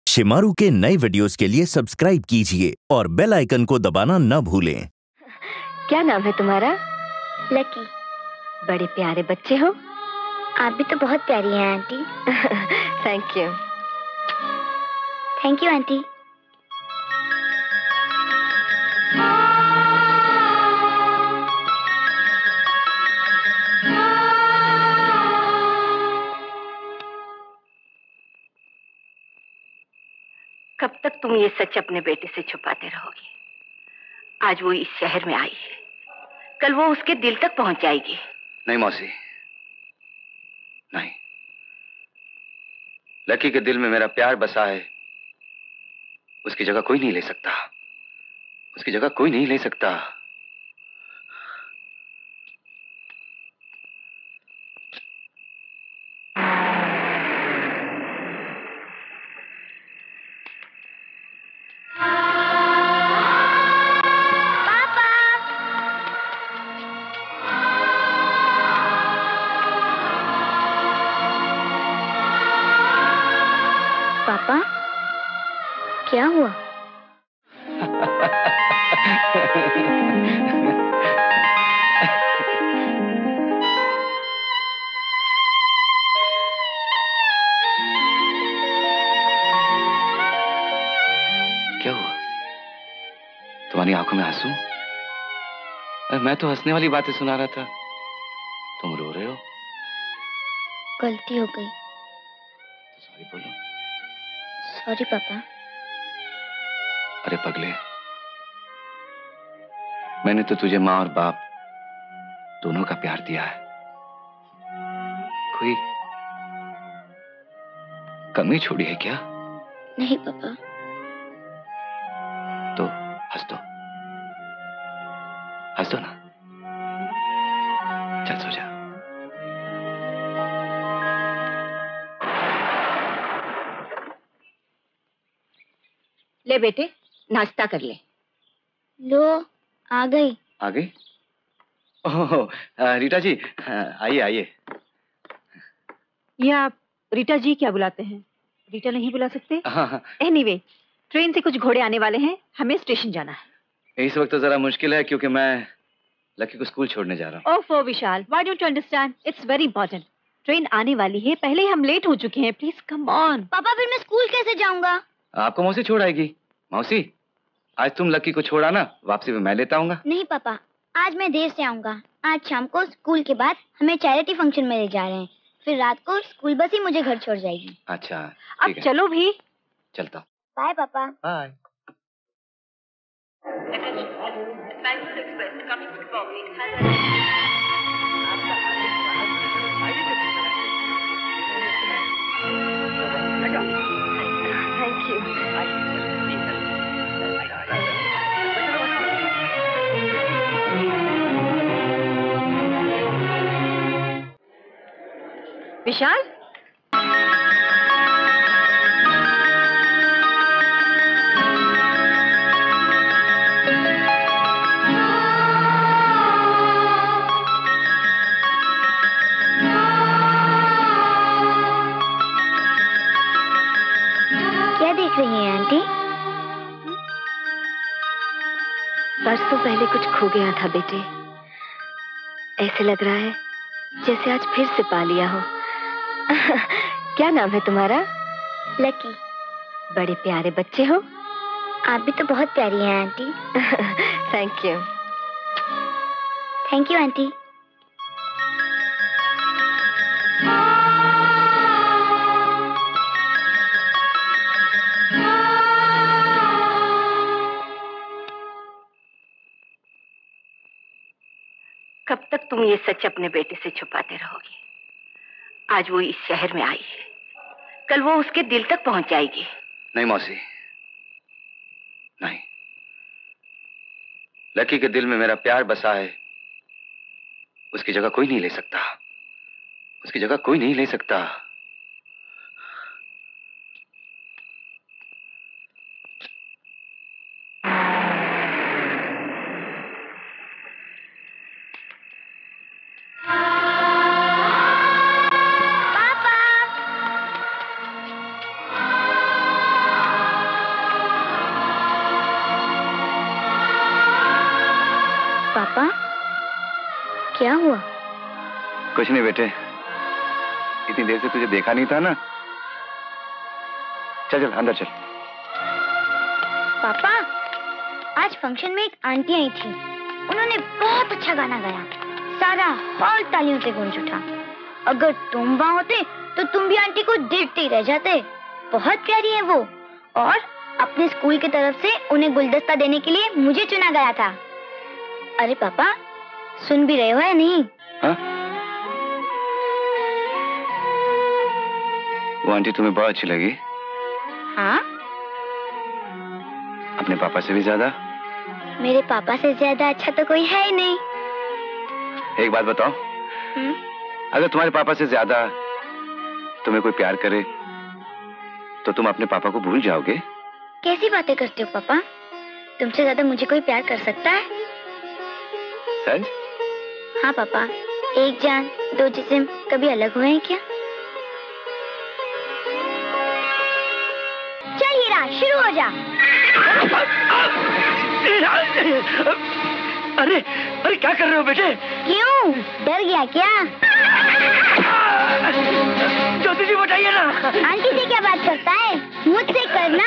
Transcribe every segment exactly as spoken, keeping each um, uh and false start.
शिमारू के नए वीडियोस के लिए सब्सक्राइब कीजिए और बेल आइकन को दबाना न भूलें। क्या नाम है तुम्हारा? लकी। बड़े प्यारे बच्चे हो। आप भी तो बहुत प्यारी हैं aunty. Thank you. Thank you aunty. कब तक तुम ये सच अपने बेटे से छुपाते रहोगे? आज वो इस शहर में आई है, कल वो उसके दिल तक पहुंच जाएगी। नहीं मौसी, नहीं। लकी के दिल में मेरा प्यार बसा है, उसकी जगह कोई नहीं ले सकता। उसकी जगह कोई नहीं ले सकता। पापा, क्या हुआ? क्या हुआ? तुम्हारी आंखों में आंसू? मैं तो हंसने वाली बातें सुना रहा था, तुम रो रहे हो। गलती हो गई। तो सॉरी बोलो। सॉरी पापा। अरे पगले, मैंने तो तुझे माँ और बाप दोनों का प्यार दिया है, कोई कमी छोड़ी है क्या? नहीं पापा। तो हंस दो, हंस दो ना। चल सो जा। ले बेटे, नाश्ता कर ले। लो, आ गई। आ गई? ओह, रीटा जी, आइए आइए। ये आप रीटा जी क्या बुलाते हैं? रीटा नहीं बुला सकते? एनीवे, ट्रेन से कुछ घोड़े आने वाले हैं, हमें स्टेशन जाना है। इस वक्त तो जरा मुश्किल है क्योंकि मैं लकी को स्कूल छोड़ने जा रहा हूँ। ओफो Vishal, why don't you understand? It's very important. Train आने वाली है, पहले ही हम लेट हो चुके हैं। Please come on. पापा, फिर मैं स्कूल कैसे जाऊंगा? आपको मौसी छोड़ आएगी। मौसी, आज तुम लकी को छोड़ा ना, वापसी में मैं लेता आऊंगा। नहीं पापा, आज मैं देर से आऊंगा। आज शाम को स्कूल के बाद हमें चैरिटी फंक्शन में ले जा रहे हैं, फिर रात को स्कूल बस ही मुझे घर छोड़ जाएगी। अच्छा, अब चलो भी। चलता। बाय पापा। बाय। Thank you. विशाल, क्या देख रही हैं आंटी? बरसों पहले कुछ खो गया था बेटे, ऐसे लग रहा है जैसे आज फिर से पा लिया हो। क्या नाम है तुम्हारा? लकी। बड़े प्यारे बच्चे हो। आप भी तो बहुत प्यारी हैं aunty. Thank you. Thank you aunty. कब तक तुम ये सच अपने बेटे से छुपाते रहोगे? आज वो इस शहर में आई है, कल वो उसके दिल तक पहुंच जाएगी। नहीं मौसी, नहीं। लकी के दिल में मेरा प्यार बसा है, उसकी जगह कोई नहीं ले सकता। उसकी जगह कोई नहीं ले सकता। क्या हुआ? कुछ नहीं बेटे, इतनी देर से तुझे देखा नहीं था ना। चल चल अंदर चल। पापा, आज फंक्शन में एक आंटी आई थी। उन्होंने बहुत अच्छा गाना गाया। सारा हॉल तालियों से गूंज उठा। अगर तुम वहाँ होते तो तुम भी आंटी को देखते ही रह जाते। बहुत प्यारी है वो। और अपने स्कूल की तरफ से उन्हें गुलदस्ता देने के लिए मुझे चुना गया था। अरे पापा, सुन भी रहे हो या नहीं? हा? वो आंटी तुम्हें बहुत अच्छी लगी? हाँ। अपने पापा से भी ज्यादा? मेरे पापा से ज्यादा अच्छा तो कोई है ही नहीं। एक बात बताओ, हुँ? अगर तुम्हारे पापा से ज्यादा तुम्हें कोई प्यार करे तो तुम अपने पापा को भूल जाओगे? कैसी बातें करते हो पापा? तुमसे ज्यादा मुझे कोई प्यार कर सकता है? सच? हाँ पापा, एक जान दो जिस्म कभी अलग हुए हैं क्या? चल हीरा, शुरू हो जा। अरे अरे क्या कर रहे हो बेटे? क्यों, डर गया क्या? ज्योति जी बताइए ना। आंटी से क्या बात करता है, मुझसे करना।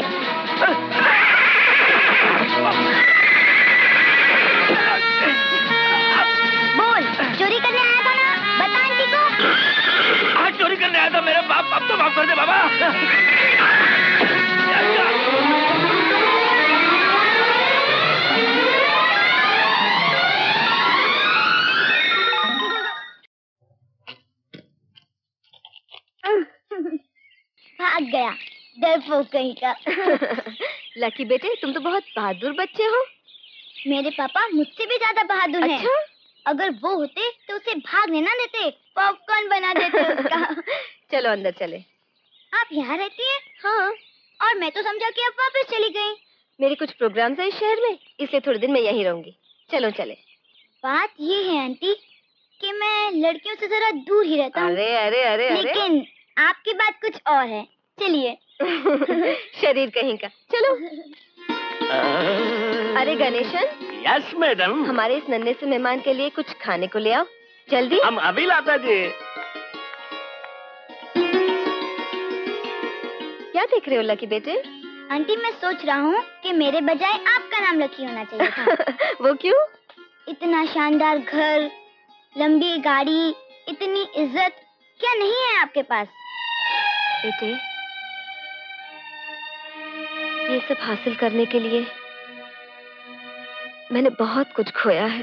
बोल, चोरी करने आया था ना? बता आंटी को। आज चोरी करने आया था मेरे बाप। अब तो माफ कर दे बाबा। भाग गया, डरपोक कहीं का। लकी बेटे, तुम तो बहुत बहादुर बच्चे हो। मेरे पापा मुझसे भी ज्यादा बहादुर हैं। अच्छा? अगर वो होते तो उसे भागने ना देते, पॉपकॉर्न बना देते उसका। चलो अंदर चले। आप यहाँ रहती हैं? हाँ। और मैं तो समझा कि आप वापस चली गई। मेरे कुछ प्रोग्राम्स हैं इस शहर में, इसलिए थोड़े दिन मैं यहीं रहूंगी। चलो चले। बात ये है आंटी कि मैं लड़कियों से जरा दूर ही रहता हूँ। अरे अरे अरे अरे लेकिन आपकी बात कुछ और है। चलिए। शरीर कहीं का। चलो। अरे गणेशन। Yes madam. हमारे इस नन्हे से मेहमान के लिए कुछ खाने को ले आओ, जल्दी। हम अभी लाता जी। क्या देख रहे हो लकी बेटे? आंटी, मैं सोच रहा हूँ कि मेरे बजाय आपका नाम लकी होना चाहिए था। वो क्यों? इतना शानदार घर, लंबी गाड़ी, इतनी इज्जत, क्या नहीं है आपके पास? बेटे, ये सब हासिल करने के लिए मैंने बहुत कुछ खोया है।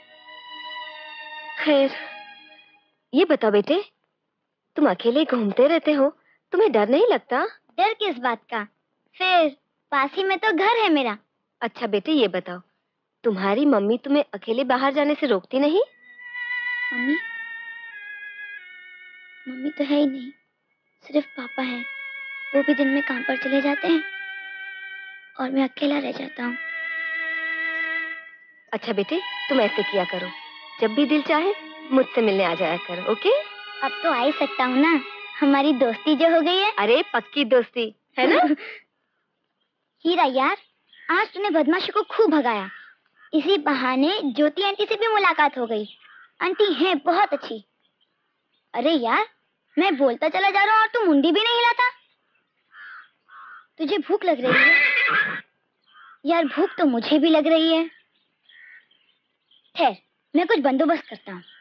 खैर, ये बताओ बेटे, तुम अकेले घूमते रहते हो, तुम्हें डर नहीं लगता? डर किस बात का? फिर पास ही में तो घर है मेरा। अच्छा बेटे, ये बताओ, तुम्हारी मम्मी तुम्हें अकेले बाहर जाने से रोकती नहीं? मम्मी मम्मी तो है ही नहीं, सिर्फ पापा हैं। वो भी दिन में काम पर चले जाते हैं और मैं अकेला रह जाता हूँ। अच्छा बेटे, तुम ऐसे किया करो, जब भी दिल चाहे मुझसे मिलने आ जाया करो, ओके? अब तो आ ही सकता हूँ ना, हमारी दोस्ती जो हो गई है। अरे पक्की दोस्ती है ना? हीरा यार, आज तूने बदमाशी को खूब भगाया। इसी बहाने ज्योति आंटी से भी मुलाकात हो गई। आंटी हैं बहुत अच्छी। अरे यार, मैं बोलता चला जा रहा हूँ और तू मुंडी भी नहीं हिलाता। तुझे भूख लग रही है? यार भूख तो मुझे भी लग रही है। ठहर, मैं कुछ बंदोबस्त करता हूँ।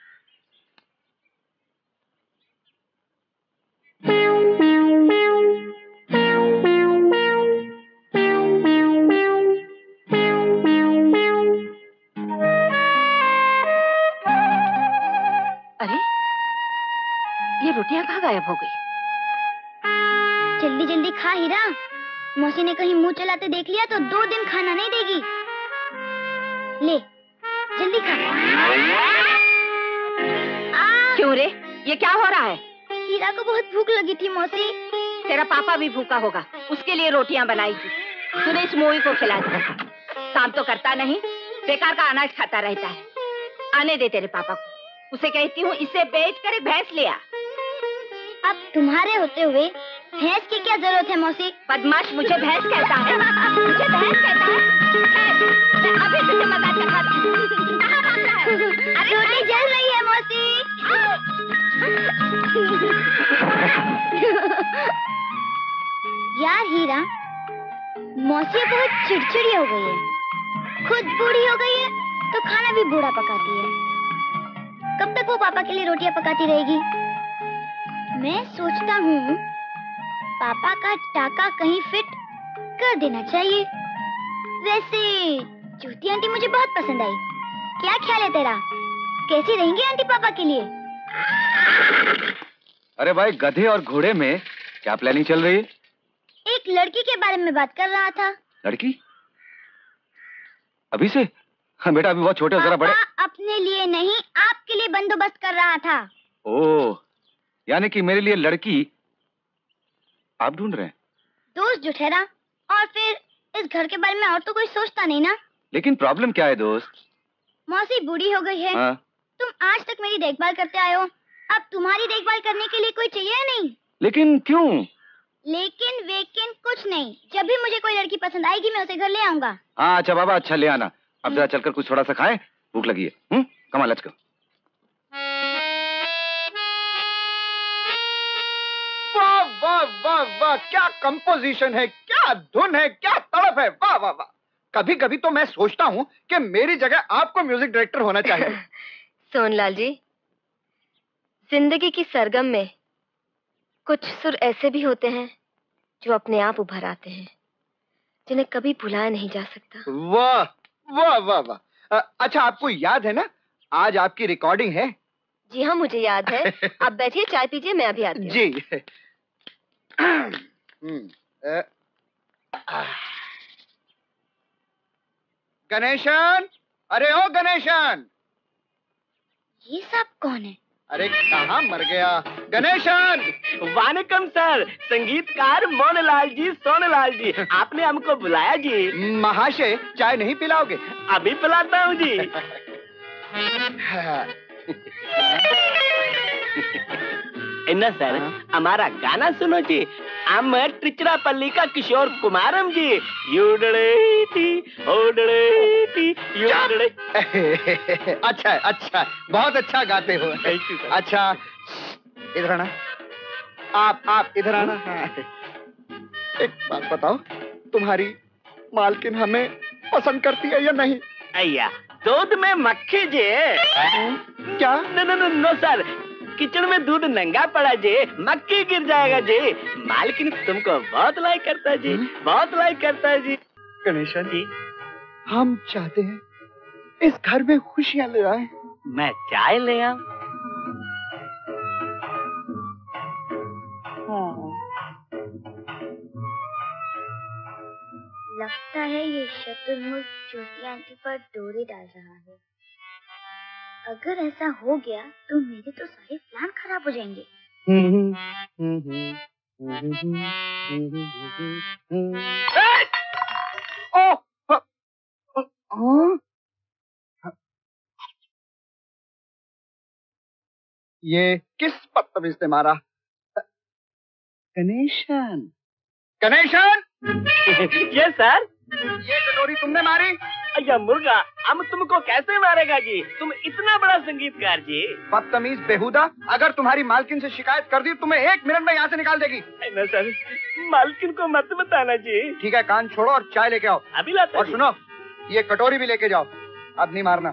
अरे, ये रोटियां कहाँ गायब हो गई? जल्दी जल्दी खा हीरा, मौसी ने कहीं मुंह चलाते देख लिया तो दो दिन खाना नहीं देगी। ले, जल्दी खा। क्यों रे, ये क्या हो रहा है? हीरा को बहुत भूख लगी थी मौसी। तेरा पापा भी भूखा होगा, उसके लिए रोटियां बनाई थी। तूने इस मोई को खिला दिया। काम तो करता नहीं, बेकार का अनाज खाता रहता है। आने दे तेरे पापा को, उसे कहती हूँ इसे बेच कर एक भैंस ले आ। अब तुम्हारे होते हुए भैंस की क्या जरूरत है मौसी? बदमाश मुझे भैंस कहता है। मुझे भैंस कहता है। मैं अभी तुझे मजाक करता हूँ। अरे रोटी जल रही है मौसी। यार हीरा, मौसी बहुत चिड़चिड़ी हो गई है। खुद बूढ़ी हो गई है तो खाना भी बूढ़ा पकाती है। कब तक वो पापा के लिए रोटियां पकाती रहेगी? मैं सोचता हूँ पापा का टाका कहीं फिट कर देना चाहिए। वैसे ज्योति आंटी मुझे बहुत पसंद आई। क्या ख्याल है तेरा? कैसी रहेंगी आंटी पापा के लिए? अरे भाई, गधे और घोड़े में क्या प्लानिंग चल रही है? एक लड़की के बारे में बात कर रहा था। लड़की? अभी से? हाँ बेटा, अभी बहुत छोटे हो, जरा बड़े। पापा अपने लिए नहीं, आपके लिए बंदोबस्त कर रहा था। ओह, यानी कि मेरे लिए लड़की आप ढूंढ रहे हैं? दोस्त जो ठहरा, और फिर इस घर के बारे में और तो कोई सोचता नहीं ना। लेकिन प्रॉब्लम क्या है दोस्त? मौसी बूढ़ी हो गई है। हाँ? तुम आज तक मेरी देखभाल करते आए हो, अब तुम्हारी देखभाल करने के लिए कोई चाहिए या नहीं? लेकिन क्यों? लेकिन वेकिन कुछ नहीं। जब भी मुझे कोई लड़की पसंद आएगी मैं उसे घर ले आऊंगा। हाँ अच्छा बाबा, अच्छा ले आना। अब जरा चलकर कुछ थोड़ा सा खाएं, भूख लगी है। Hmm, come on, let's go. वाह वाह वाह वाह, क्या कंपोजिशन है, क्या धुन है, क्या तड़प है। वाह वाह वाह। कभी कभी तो मैं सोचता हूँ कि मेरी जगह आपको म्यूजिक डायरेक्टर होना चाहिए। सोनलाल जी, जिंदगी की सरगम में कुछ सुर ऐसे भी होते हैं जो अपने आप उभर आते हैं, जिन्हें कभी भुलाया नहीं जा सकता। वाह वाह वाह वाह। अच्छा, आपको याद है ना आज आपकी रिकॉर्डिंग है? जी हाँ, मुझे याद है। आप बैठिए, चाय पीजिए, मैं अभी आती हूँ। जी। गणेशन, अरे ओ गणेशन। ये सब कौन है? अरे कहाँ मर गया गणेशन? वालेकुम सर, संगीतकार मोहनलाल जी, सोनलाल जी, आपने हमको बुलाया जी। महाशय, चाय नहीं पिलाओगे? अभी पिलाता हूँ जी। इन्ना सर, हमारा गाना सुनो जी। हम ट्रिचरापल्ली का किशोर कुमारम जी। यूडड़ेटी, ओडड़ेटी, यूडड़े। अच्छा अच्छा, बहुत अच्छा गाते हो। अच्छा, इधर आना। आप आप इधर आना। एक बात बताओ, तुम्हारी मालकिन हमें पसंद करती है या नहीं? अय्या, दूध में मक्खी जी। क्या? No no no no sir, kitchen में दूध नंगा पड़ा जी, मक्खी गिर जाएगा जी। मालकिन तुमको बहुत लाइक करता है जी, बहुत लाइक करता है जी। गणेशन जी, हम चाहते हैं इस घर में खुशियां ले आए। मैं चाय ले आऊं? लगता है ये शतुरमुर्ग ज्योति आंटी पर डोरे डाल रहा है। अगर ऐसा हो गया तो मेरे तो सारे प्लान खराब हो जाएंगे। ओ, ये किस बदतमीज ने मारा? गणेशन, गणेशन। ये सर, ये कटोरी तुमने मारी? अय्या मुर्गा, हम तुमको कैसे मारेगा जी? तुम इतना बड़ा संगीतकार जी। बदतमीज बेहुदा, अगर तुम्हारी मालकिन से शिकायत कर दी तुम्हें एक मिनट में यहाँ से निकाल देगी। ना सर, मालकिन को मत बताना जी। ठीक है, कान छोड़ो और चाय लेके आओ। अभी लाता और जी। सुनो, ये कटोरी भी लेके जाओ, अब नहीं मारना।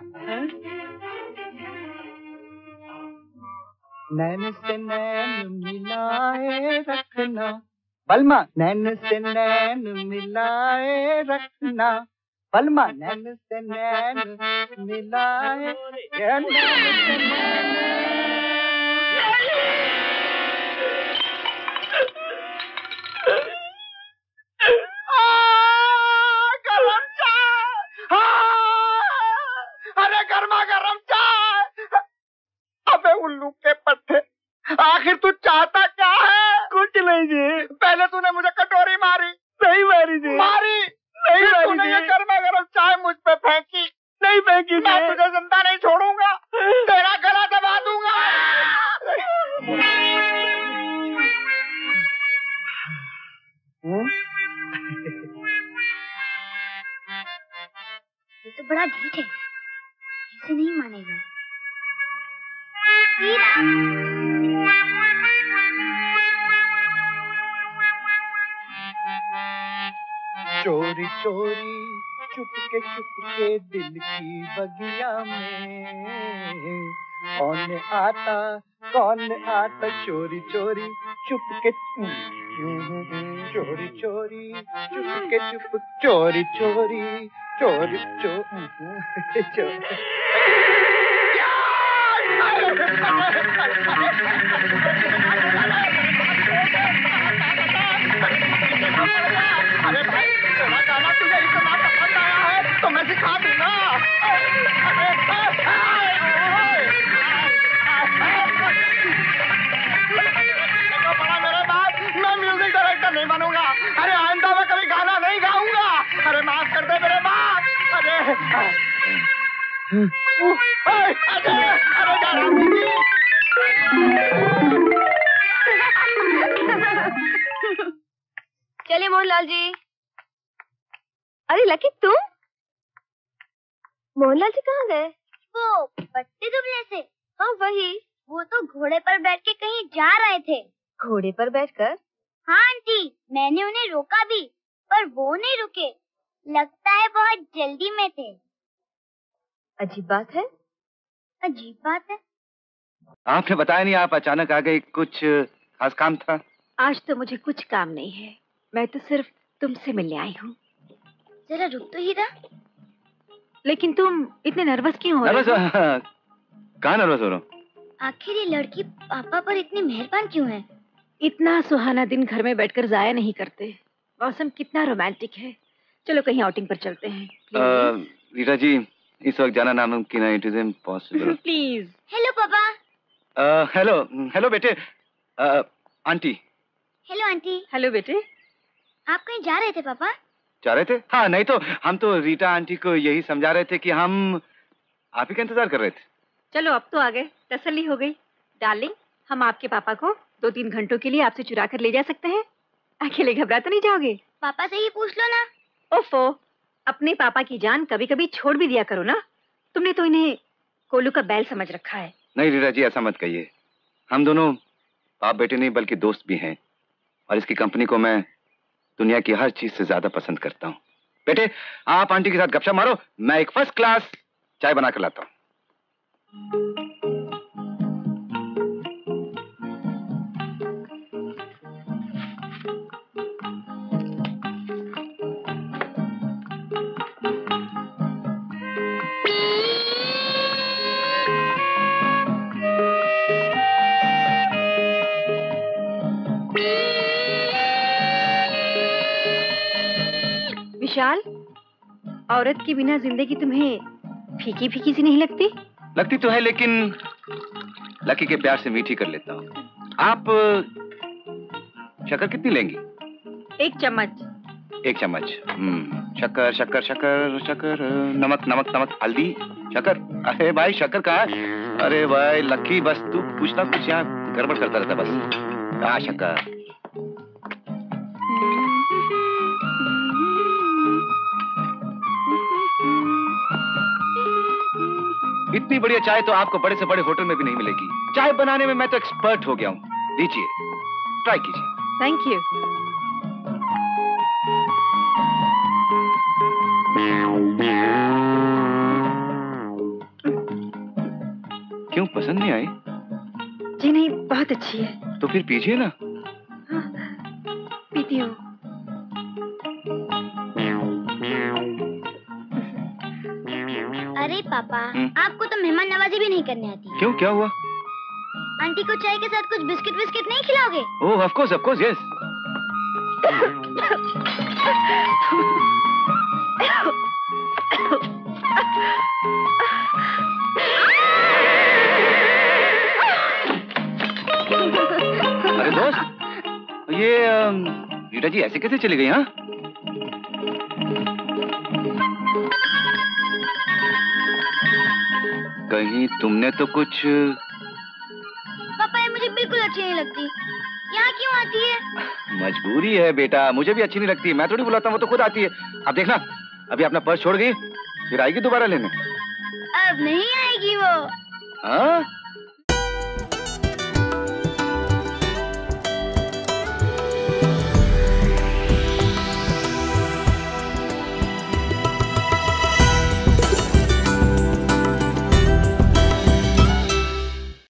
नैन से नैन मिलाए रखना, बलमा नैन से नैन मिलाए रखना, बलमा नैन से नैन मिलाए, ये नैन से नैन। आ, गरम चाय, हाँ, अरे गर्मा गर्म चाय। अबे उल्लू के पट्टे, आखिर तू चाहता क्या है? कुछ नहीं जी। पहले तूने मुझे कटोरी मारी। नहीं मारी जी। मारी? नहीं फिर मारी तूने जी। ये गर्मा गर्म चाय मुझ पे फेंकी। नहीं फेंकी मैं जी। तुझे जिंदा नहीं छोड़ूंगा, तेरा गला दबा दूंगा। बड़ा ढीठ है, इसे नहीं मानेगा। हीरा। चोरी चोरी चुपके चुपके दिल की बगिया में कौन आता कौन आता चोरी चोरी चुपके चोरी चोरी चुपके चुप चोरी चोरी चोरी चोरी चोरी अरे भाई तेरा गाना तुझे इतना पसंद आया है तो मैं सिखा दूंगा। बड़ा मेरे बाप, मैं म्यूजिक डायरेक्टर नहीं बनूंगा। अरे आइंदा मैं कभी गाना नहीं गाऊंगा। अरे माफ कर दे मेरे बाप। अरे अरे अरे जाना चलिए मोहनलाल जी। अरे लकी तुम? मोहनलाल जी कहाँ गए? वो पट्टी दुबले से। हाँ वही। वो तो घोड़े पर बैठ के कहीं जा रहे थे। घोड़े पर बैठकर? हाँ आंटी, मैंने उन्हें रोका भी, पर वो नहीं रुके। लगता है बहुत जल्दी में थे। अजीब बात है। अजीब बात है। आपने बताया नहीं, आप अचानक आ गए, कुछ खास काम था? आज तो मुझे कुछ काम नहीं है, मैं तो सिर्फ तुमसे मिलने आई हूँ। जरा रुक तो हीरा। लेकिन तुम इतने नर्वस क्यों हो रहे हो? नर्वस? कहाँ नर्वस हो रहा हूँ? आखिर ये लड़की पापा पर इतनी मेहरबान क्यों है? इतना सुहाना दिन घर में बैठकर जाया नहीं करते। मौसम कितना रोमांटिक है। चलो कहीं आउटिंग पर चलते हैं। रीटा जी, इस वक्त जाना नामुमकिन है। It is impossible. Please. Hello पापा। हेलो हेलो बेटे। uh, aunty. Hello aunty. Hello बेटे। आप कहीं जा रहे थे पापा? जा रहे थे? हाँ, नहीं तो हम तो रीटा आंटी को यही समझा रहे थे कि हम आप ही का इंतजार कर रहे थे। चलो अब तो आ गए, तसल्ली हो गई। डार्लिंग, हम आपके पापा को दो तीन घंटों के लिए आपसे चुरा कर ले जा सकते हैं। अकेले घबरा तो नहीं जाओगे? पापा से ही पूछ लो ना। ओफो, अपने पापा की जान कभी कभी छोड़ भी दिया करो ना। तुमने तो इन्हें कोलू का बैल समझ रखा है। नहीं रीटा जी, ऐसा मत कहिए। हम दोनों बाप बेटे नहीं बल्कि दोस्त भी हैं, और इसकी कंपनी को मैं दुनिया की हर चीज से ज्यादा पसंद करता हूँ। बेटे, आप आंटी के साथ गपशप मारो, मैं एक फर्स्ट क्लास चाय बना कर लाता हूँ। विशाल, औरत के बिना जिंदगी तुम्हें फीकी फीकी सी नहीं लगती? लगती तो है, लेकिन लकी के प्यार से मीठी कर लेता हूँ। आप शक्कर कितनी लेंगी? एक चम्मच। एक चम्मच। हम्म, शक्कर शक्कर शक्कर शक्कर, नमक नमक नमक, हल्दी, शक्कर। अरे भाई शक्कर कहाँ है? अरे भाई लकी, बस तू कुछ ना कुछ यहाँ गड़बड़ करता रहता बस। कहाँ शक्कर? इतनी बढ़िया चाय तो आपको बड़े से बड़े होटल में भी नहीं मिलेगी। चाय बनाने में मैं तो एक्सपर्ट हो गया हूँ। लीजिए, ट्राई कीजिए। Thank you. क्यों, पसंद नहीं आई? जी नहीं, बहुत अच्छी है। तो फिर पीजिए ना। हाँ, पीती हूँ। अरे पापा, हुँ? आपको तो मेहमान नवाजी भी नहीं करने आती। क्यों, क्या हुआ? आंटी को चाय के साथ कुछ बिस्किट बिस्किट नहीं खिलाओगे? Oh, of course, of course, yes. अरे दोस्त, ये रीटा जी ऐसे कैसे चली गई? हाँ, कहीं तुमने तो कुछ... पापा ये मुझे बिल्कुल अच्छी नहीं लगती। यहाँ क्यों आती है? मजबूरी है बेटा, मुझे भी अच्छी नहीं लगती। मैं थोड़ी बुलाता हूँ, वो तो खुद आती है। अब देखना, अभी अपना पर्स छोड़ गई फिर आएगी दोबारा लेने? अब नहीं आएगी वो। हाँ?